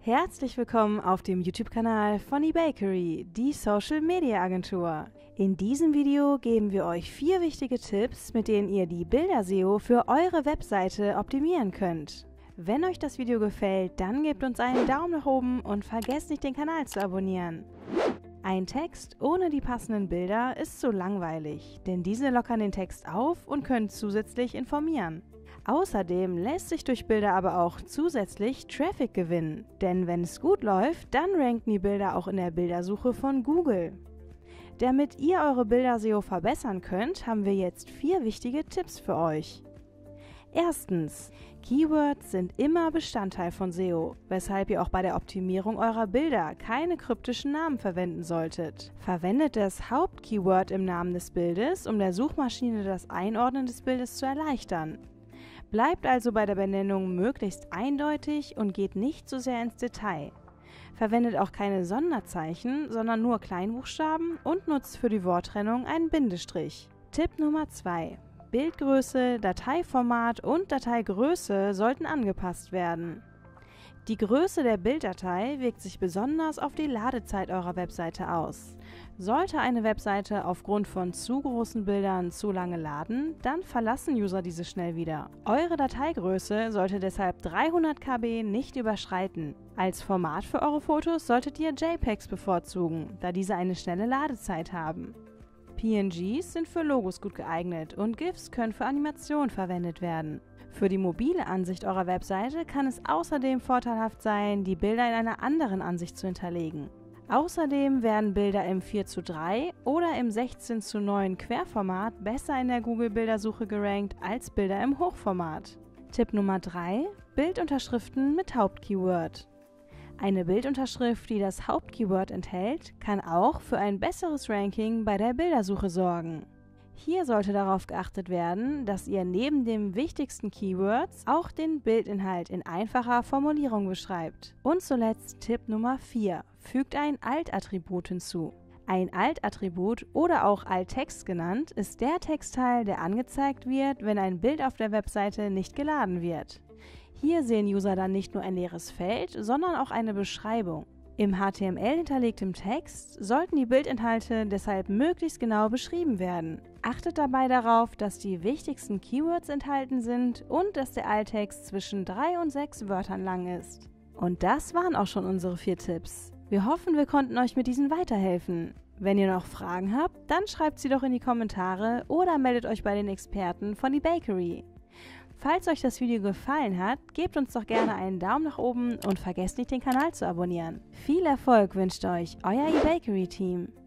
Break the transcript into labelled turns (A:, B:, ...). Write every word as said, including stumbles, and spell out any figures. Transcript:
A: Herzlich willkommen auf dem YouTube-Kanal von eBakery, die Social-Media-Agentur. In diesem Video geben wir euch vier wichtige Tipps, mit denen ihr die Bilder-S E O für eure Webseite optimieren könnt. Wenn euch das Video gefällt, dann gebt uns einen Daumen nach oben und vergesst nicht, den Kanal zu abonnieren. Ein Text ohne die passenden Bilder ist so langweilig, denn diese lockern den Text auf und können zusätzlich informieren. Außerdem lässt sich durch Bilder aber auch zusätzlich Traffic gewinnen, denn wenn es gut läuft, dann ranken die Bilder auch in der Bildersuche von Google. Damit ihr eure Bilder-S E O verbessern könnt, haben wir jetzt vier wichtige Tipps für euch. Erstens, Keywords sind immer Bestandteil von S E O, weshalb ihr auch bei der Optimierung eurer Bilder keine kryptischen Namen verwenden solltet. Verwendet das Hauptkeyword im Namen des Bildes, um der Suchmaschine das Einordnen des Bildes zu erleichtern. Bleibt also bei der Benennung möglichst eindeutig und geht nicht so sehr ins Detail. Verwendet auch keine Sonderzeichen, sondern nur Kleinbuchstaben und nutzt für die Worttrennung einen Bindestrich. Tipp Nummer zwei. Bildgröße, Dateiformat und Dateigröße sollten angepasst werden. Die Größe der Bilddatei wirkt sich besonders auf die Ladezeit eurer Webseite aus. Sollte eine Webseite aufgrund von zu großen Bildern zu lange laden, dann verlassen User diese schnell wieder. Eure Dateigröße sollte deshalb dreihundert Kilobyte nicht überschreiten. Als Format für eure Fotos solltet ihr JPEGs bevorzugen, da diese eine schnelle Ladezeit haben. P N Gs sind für Logos gut geeignet und GIFs können für Animationen verwendet werden. Für die mobile Ansicht eurer Webseite kann es außerdem vorteilhaft sein, die Bilder in einer anderen Ansicht zu hinterlegen. Außerdem werden Bilder im vier zu drei oder im sechzehn zu neun Querformat besser in der Google-Bildersuche gerankt als Bilder im Hochformat. Tipp Nummer drei. Bildunterschriften mit Hauptkeyword. Eine Bildunterschrift, die das Hauptkeyword enthält, kann auch für ein besseres Ranking bei der Bildersuche sorgen. Hier sollte darauf geachtet werden, dass ihr neben den wichtigsten Keywords auch den Bildinhalt in einfacher Formulierung beschreibt. Und zuletzt Tipp Nummer vier. Fügt ein Alt-Attribut hinzu. Ein Alt-Attribut oder auch Alttext genannt ist der Textteil, der angezeigt wird, wenn ein Bild auf der Webseite nicht geladen wird. Hier sehen User dann nicht nur ein leeres Feld, sondern auch eine Beschreibung. Im H T M L hinterlegtem Text sollten die Bildinhalte deshalb möglichst genau beschrieben werden. Achtet dabei darauf, dass die wichtigsten Keywords enthalten sind und dass der Alttext zwischen drei und sechs Wörtern lang ist. Und das waren auch schon unsere vier Tipps. Wir hoffen, wir konnten euch mit diesen weiterhelfen. Wenn ihr noch Fragen habt, dann schreibt sie doch in die Kommentare oder meldet euch bei den Experten von eBakery. Falls euch das Video gefallen hat, gebt uns doch gerne einen Daumen nach oben und vergesst nicht, den Kanal zu abonnieren. Viel Erfolg wünscht euch euer eBakery-Team.